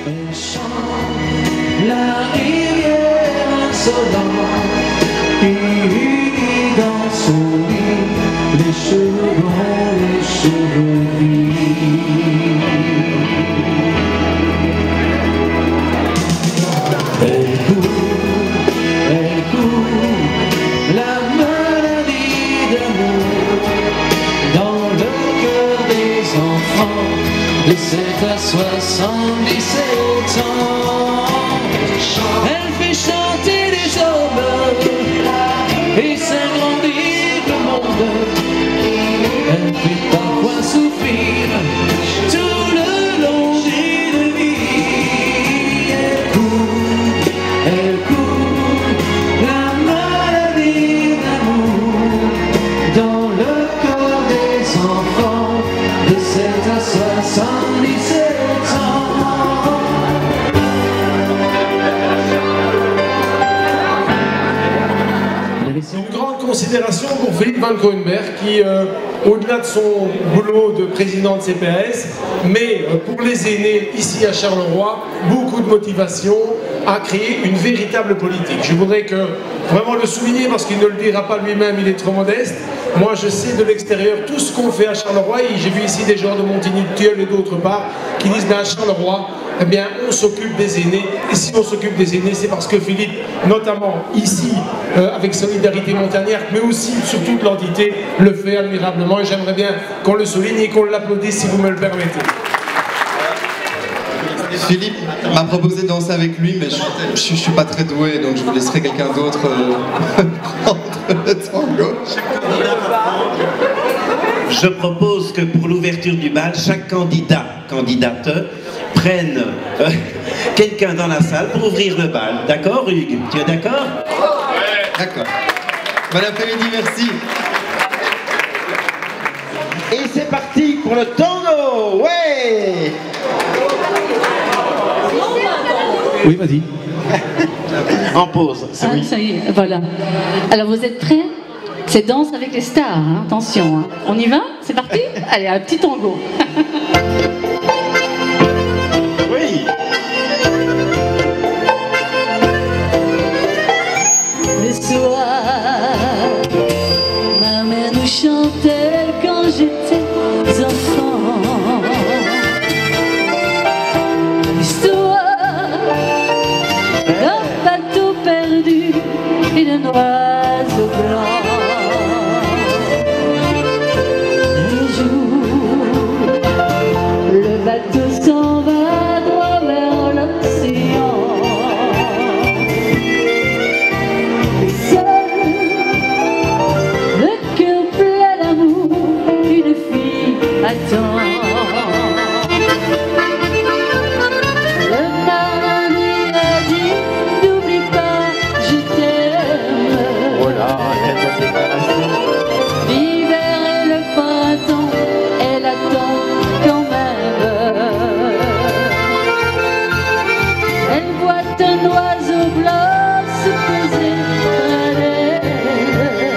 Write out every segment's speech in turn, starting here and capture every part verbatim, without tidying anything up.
Elle chante la rivière insolente qui unit dans son lit les cheveux blonds, les cheveux gris. Elle court, elle court, la maladie d'amour dans le cœur des enfants de sept à soixante-dix-sept ans. Elle fait chanter les aubes et s'agrandir le monde. Elle fait parfois souffrir tout le long d'une vie. Elle court, elle court, la maladie d'amour dans le cœur des enfants de sept à soixante-dix-sept ans. Une grande considération pour Philippe Van Coenberg qui, euh, au-delà de son boulot de président de C P A S, mais euh, pour les aînés ici à Charleroi, beaucoup de motivation à créer une véritable politique. Je voudrais que vraiment le souligner parce qu'il ne le dira pas lui-même, il est trop modeste. Moi je sais de l'extérieur tout ce qu'on fait à Charleroi, et j'ai vu ici des gens de Montigny-de-Tilleul et d'autre part qui disent ben, à Charleroi, eh bien, on s'occupe des aînés, et si on s'occupe des aînés, c'est parce que Philippe, notamment ici, euh, avec Solidarité Montagnarde, mais aussi sur toute l'entité, le fait admirablement, et j'aimerais bien qu'on le souligne et qu'on l'applaudisse si vous me le permettez. Philippe m'a proposé de danser avec lui, mais je ne suis pas très doué, donc je vous laisserai quelqu'un d'autre euh, prendre le tango. Je propose que pour l'ouverture du bal, chaque candidat, candidate, prenne euh, quelqu'un dans la salle pour ouvrir le bal. D'accord, Hugues? Tu es d'accord? D'accord. Bon après-midi, merci. Et c'est parti pour le tango. Ouais. Oui, vas-y. En pause. Ah, Oui. ça y est, voilà. Alors vous êtes prêts? C'est Danse avec les stars, hein, attention. Hein. On y va? C'est parti? Allez, un petit tango. Oui. Le soir, ma mère nous chantait quand j'étais enfant. L'histoire d'un bateau perdu et d'un oiseau blanc. Un jour, le bateau s'en va droit vers l'océan. Le cœur plein d'amour, une fille attend. Le marin lui a dit, n'oublie pas, je t'aime. Oh là, quelle bonne déclaration. L'hiver et le printemps, elle attend quand même. Elle voit un oiseau blanc se poser près d'elle.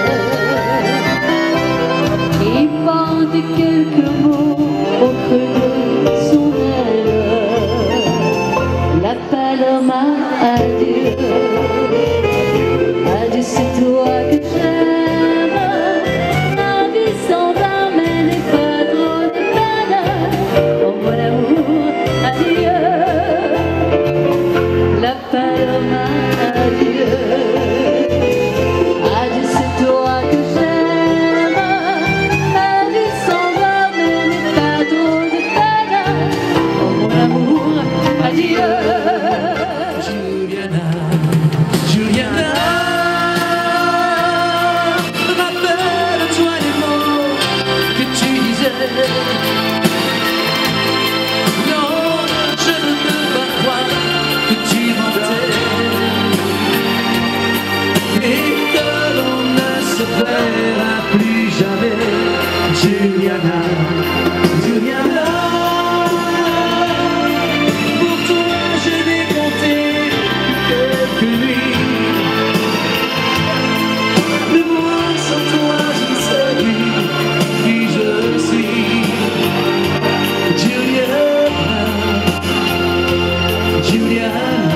Il bande quelques mots au creux de son aile. La paloma, adieu. Adieu, c'est toi que j'aime. Ma vie s'en va, mais n'est pas trop de peine. Oh mon amour, adieu. La paloma, adieu. Adieu, c'est toi que j'aime. Ma vie s'en va, mais n'est pas trop de peine. Oh mon amour, adieu. Juliana, Juliana, rappelle-toi les mots que tu disais. Non, je ne peux pas croire que tu mentais et que l'on ne se verra plus jamais. Juliana, Juliana, pour toi je n'ai compté quelques nuits. Mais moi sans toi je ne sais plus qui je suis. Juliana, Julia.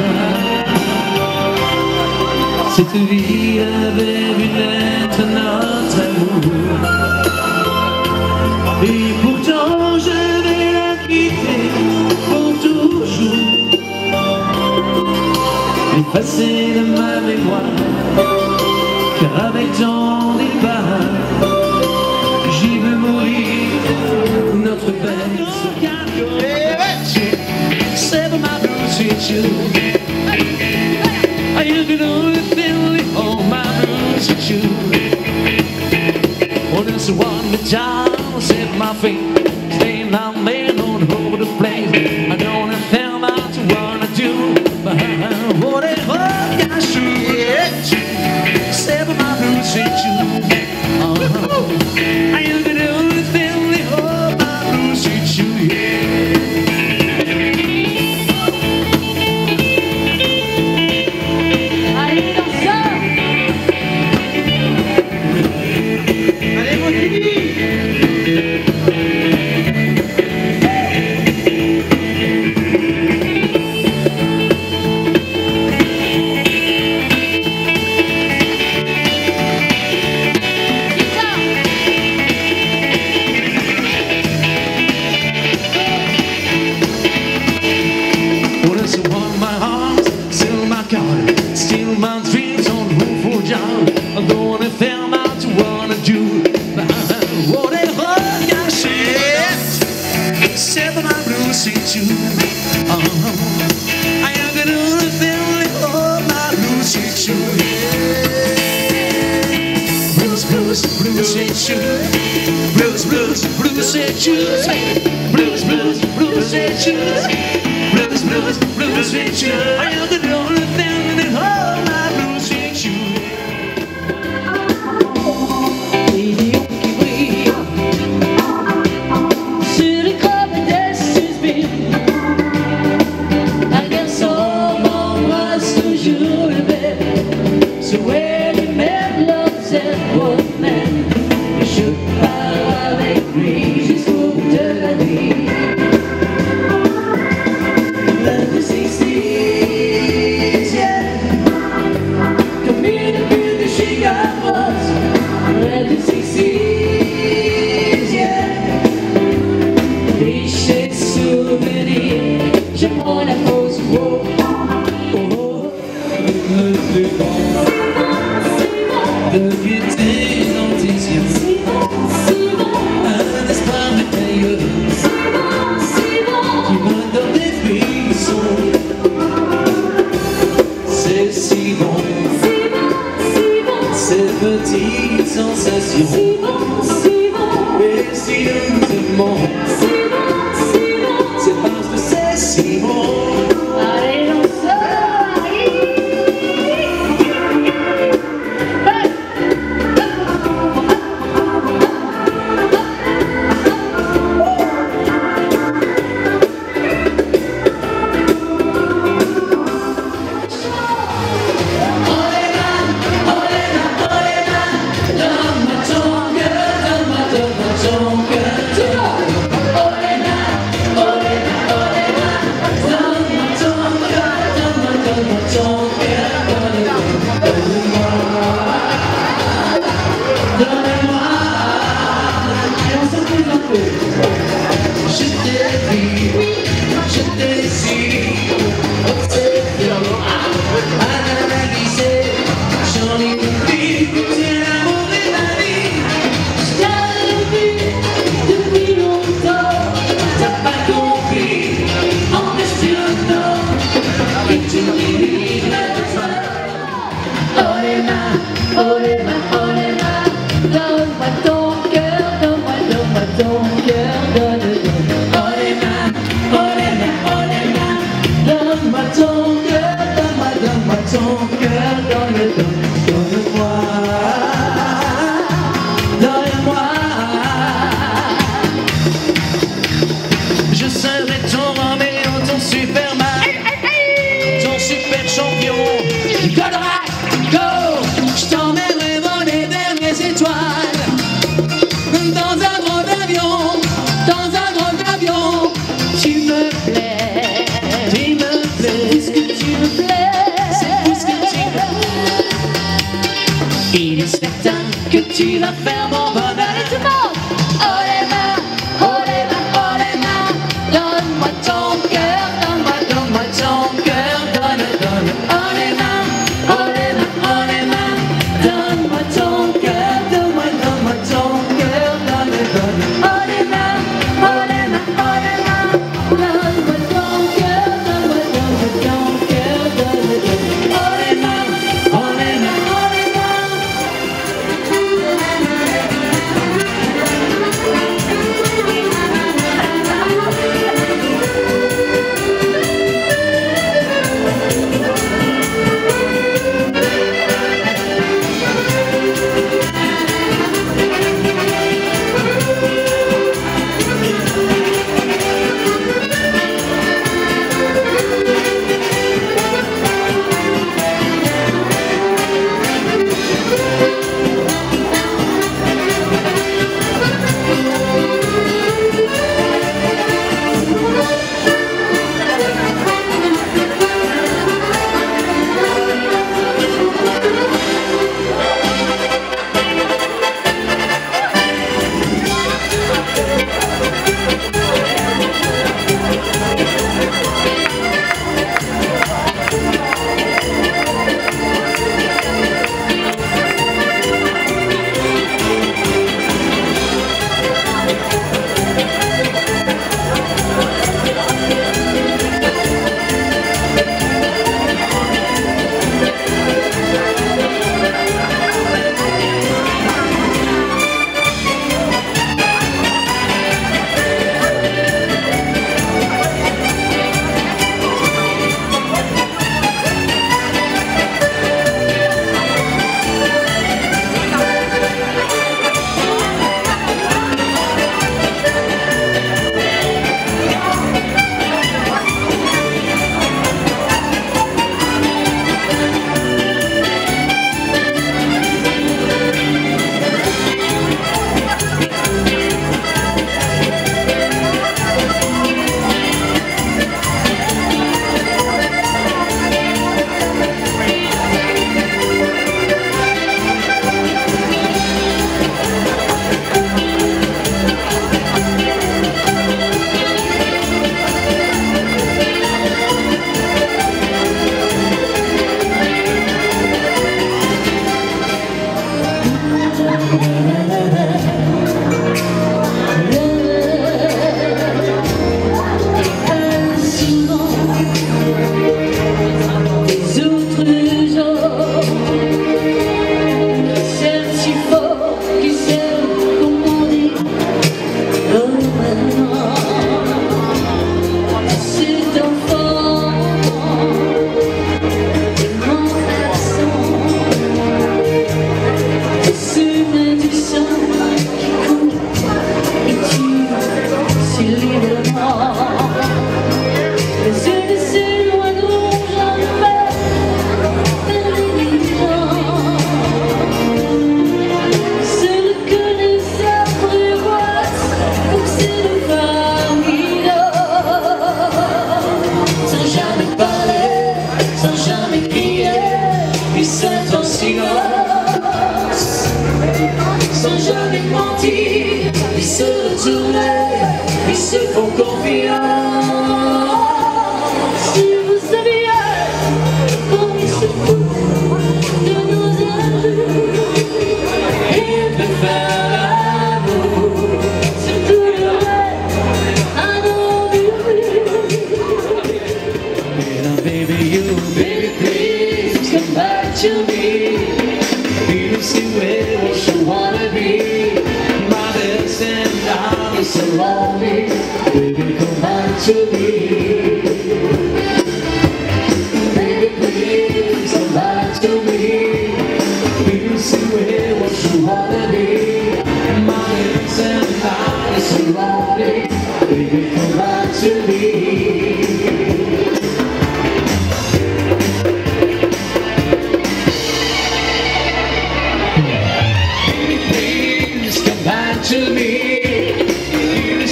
Cette vie avait vu naître notre amour, et pourtant je vais la quitter pour toujours, effacer de ma mémoire, car avec ton départ j'y veux mourir. Notre belle seven my blues with you. I you can only feel it all my blues with you. Well, it's one the time set my feet, staying down there on over the place. I don't have out to wanna do, but whatever I should. Seven my blues with you. Uh-huh. I you can only feel it all my blues with you. Yeah. Still my dreams on room for job. I'm gonna film out to wanna do whatever I said. Seven my blues with you. Uh-huh. I am gonna film all my blues with you. Blues, blues, blues with you. Blues, blues, blues with you. Blues, blues, blues with you. Blues, blues, blues with you. I am gonna film all my blues with you. Idiot qui brille sur les crêpes d'Estusville. Un garçon m'embrasse toujours le bec. So when you met love said one man, je pars avec lui jusqu'au bout de la nuit. Love the sixties, yeah. Come in the building, she got us. Love the sixties, yeah. Riche souvenirs, j'aime moins la pause. Oh, oh, oh. Le de gaieté dans tes yeux, un espoir merveilleux qui me donne des frissons. C'est si bon, ces petites sensations, et si nous aimons, c'est parce que c'est si bon. Allez, on tu me plais, tu me plais. va faire mon bonheur. Tout le monde, oh les mains, oh les mains, oh les mains, donne-moi ton cœur, donne-moi, Donne-moi ton cœur, donne, donne. Oh les mains, oh les mains, oh les mains. Donne-moi ton cœur, donne-moi, donne-moi ton cœur, donne, donne. oh les mains, oh les mains, oh les mains, donne-moi ton cœur, donne-moi, donne-moi ton cœur, donne, donne. Oh les mains, oh les mains, Oh les mains.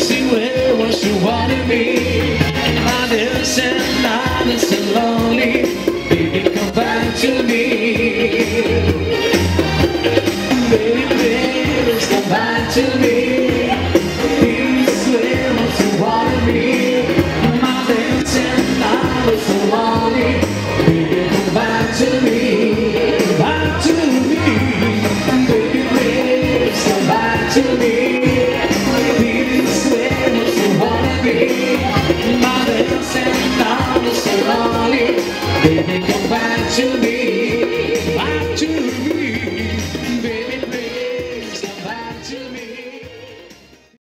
Lonely,